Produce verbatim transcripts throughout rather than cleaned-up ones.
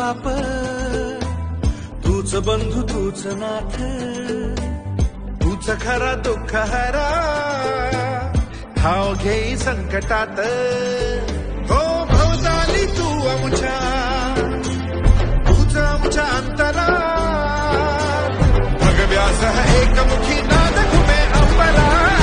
बाप, तूच बंधू तूच नाथ, तूच खरा दुःख हरा, ठाव घेई संकटात, हो भवताली तू आमच्या, तूच आमच्या अंतरा, भगव्यास एकमुखी नाद घुमे अंबरा.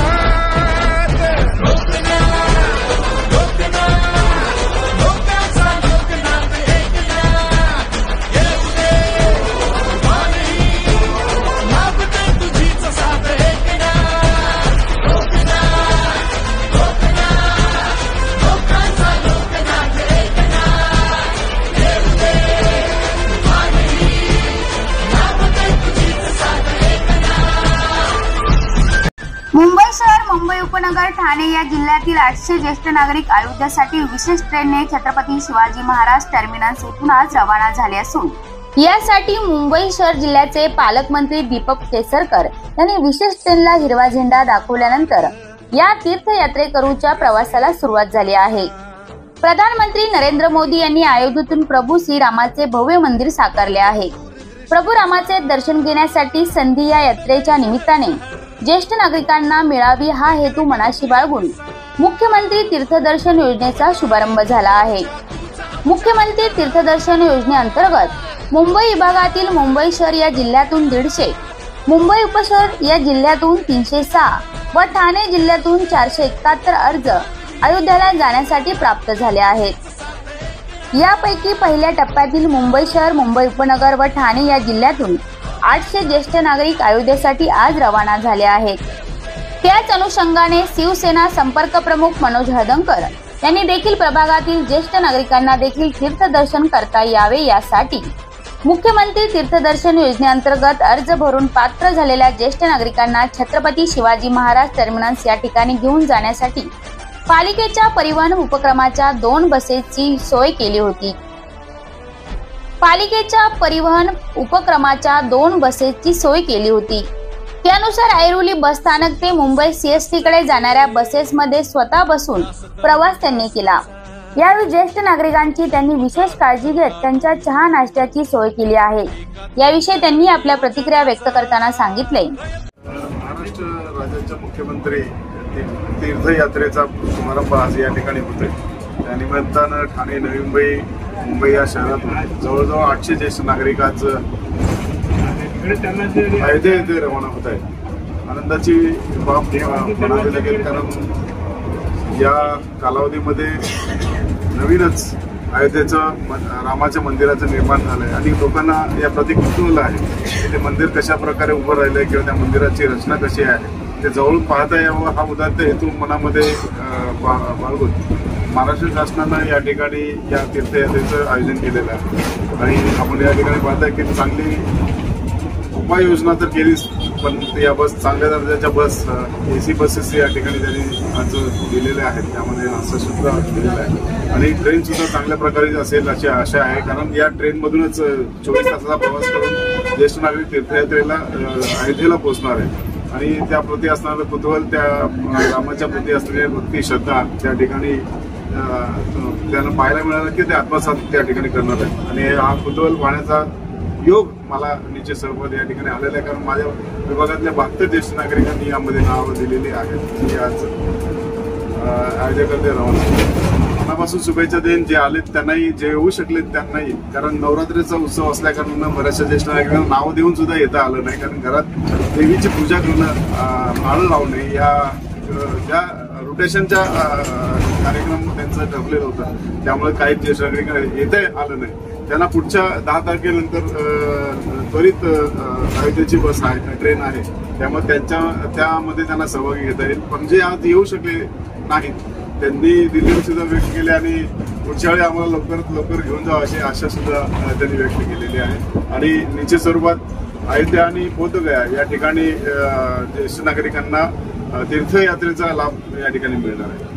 मुंबई शहर, मुंबई उपनगर, ठाणे या जिल्ह्यातील आठशे ज्येष्ठ नागरिक अयोध्यासाठी विशेष ट्रेनने छत्रपती शिवाजी महाराज टर्मिनस येथून आज रवाना झाले असून यासाठी मुंबई शहर जिल्ह्याचे पालकमंत्री दीपक केसरकर यांनी विशेष ट्रेनला हिरवा झेंडा दाखवल्यानंतर या तीर्थयात्रेकरूंच्या प्रवासाला सुरुवात झाली आहे. प्रधानमंत्री नरेंद्र मोदी यांनी अयोध्येतून प्रभू श्रीरामाचे भव्य मंदिर साकारले आहे. प्रभू रामाचे दर्शन घेण्यासाठी संधी या यात्रेच्या निमित्ताने ज्येष्ठ नागरिकांना मिळावी हा हेतू मनाशी बाळगून मुख्यमंत्री तीर्थदर्शन योजनेचा शुभारंभ झाला आहे. मुख्यमंत्री तीर्थदर्शन योजनेअंतर्गत मुंबई विभागातील मुंबई शहर या जिल्ह्यातून दीडशे, मुंबई उपशहर या जिल्ह्यातून तीनशे सहा व ठाणे जिल्ह्यातून चारशे एकाहत्तर अर्ज अयोध्येला जाण्यासाठी प्राप्त झाले आहेत. यापैकी पहिल्या टप्प्यातील मुंबई शहर, मुंबई उपनगर व ठाणे या जिल्ह्यातून आठशे ज्येष्ठ नागरिक अयोध्येसाठी आज रवाना झाले आहेत. त्याच अनुषंगाने शिवसेना संपर्क प्रमुख मनोज हळदणकर यांनी देखील प्रभागातील ज्येष्ठ नागरिकांना देखील तीर्थदर्शन करता यावे यासाठी मुख्यमंत्री तीर्थदर्शन योजनेअंतर्गत अर्ज भरून पात्र झालेल्या ज्येष्ठ नागरिकांना छत्रपती शिवाजी महाराज टर्मिनस या ठिकाणी घेऊन जाण्यासाठी पालिकेच्या परिवहन उपक्रमाच्या दोन बसेसची सोय केली होती. पालिकेच्या परिवहन उपक्रमाच्या दोन बसेसची सोय केली होती. त्यानुसार ऐरोली बस स्थानक ते मुंबई सीएसटी कडे जाणाऱ्या बसेसमध्ये स्वतः बसून प्रवास त्यांनी केला. यावेळी ज्येष्ठ नागरिकांची त्यांनी विशेष काळजी घेत त्यांच्या चहा नाश्त्याची सोय केली आहे. याविषयी त्यांनी आपल्या प्रतिक्रिया व्यक्त करताना सांगितले. महाराष्ट्र राज्याचे मुख्यमंत्री तीर्थयात्रेचा शुभारंभ आज या ठिकाणी होतोय. त्या निमित्तानं ठाणे, नवी मुंबई, मुंबई या शहरातून जवळजवळ आठशे ज्येष्ठ नागरिक आज अयोध्ये येथे रवाना होत आहेत. आनंदाची बाब म्हणावी लागेल, कारण या कालावधीमध्ये नवीनच अयोध्येचं रामाच्या मंदिराचं निर्माण झालंय आणि लोकांना या प्रति कुतूहल आहे. ते मंदिर कशा प्रकारे उभं राहिलंय किंवा त्या मंदिराची रचना कशी आहे ते जवळून पाहता यावं हा उदात्त हेतू मनामध्ये बाळगून महाराष्ट्र शासनानं या ठिकाणी या तीर्थयात्रेचं आयोजन केलेलं आहे. आणि आपण या ठिकाणी पाहताय की चांगली उपाययोजना तर केलीच, पण या बस चांगल्या दर्जाच्या बस एसी बसेस या ठिकाणी त्यांनी आज दिलेल्या आहेत. त्यामध्ये असं सुद्धा दिलेलं आहे आणि ट्रेन सुद्धा चांगल्या प्रकारे असेल अशी आशा आहे, कारण या ट्रेनमधूनच चोवीस तासाचा प्रवास करून ज्येष्ठ नागरिक तीर्थयात्रेला अयोध्येला पोहोचणार आहे. आणि त्याप्रती असणारं कुतूहल, त्या रामाच्या प्रती असलेली भक्ती, श्रद्धा त्या ठिकाणी त्यांना पाहायला मिळालं की ते आत्मसात त्या ठिकाणी करणार आहे. आणि हा कुतूहल पाहण्याचा योग मला निश्चित स्वरूपात या ठिकाणी आलेला आहे, कारण माझ्या विभागातल्या बहात्तर ज्येष्ठ नागरिकांनी यामध्ये नावं दिलेली आहेत की आज अयोध्येकडे रवाना. मनापासून शुभेच्छा देईन. जे आलेत त्यांनाही, जे येऊ शकलेत त्यांनाही, कारण नवरात्रीचा उत्सव असल्या कारणानं बऱ्याचशा ज्येष्ठ नागरिकांना नाव देऊन सुद्धा येता आलं नाही, कारण घरात देवीची पूजा करणं, माळ लावणे या ज्या रोटेशनच्या कार्यक्रम त्यांचं ठरलेलं होतं, त्यामुळे काही ज्येष्ठ नागरिकांना येता आलं नाही. त्यांना पुढच्या दहा तारखेनंतर त्वरित अयोध्येची बस आहे, ट्रेन आहे, त्यामुळे त्यांच्या त्यामध्ये त्यांना सहभागी घेता येईल. पण जे आज येऊ शकले नाहीत त्यांनी दिल्लीवर सुद्धा व्यक्त केले आणि पुढच्या वेळी आम्हाला लवकरात लवकर घेऊन जावं अशी आशा सुद्धा त्यांनी व्यक्त केलेली आहे. आणि निश्चित स्वरूपात अयोध्या आणि बोधगया या ठिकाणी ज्येष्ठ नागरिकांना तीर्थयात्रेचा लाभ या ठिकाणी मिळणार आहे.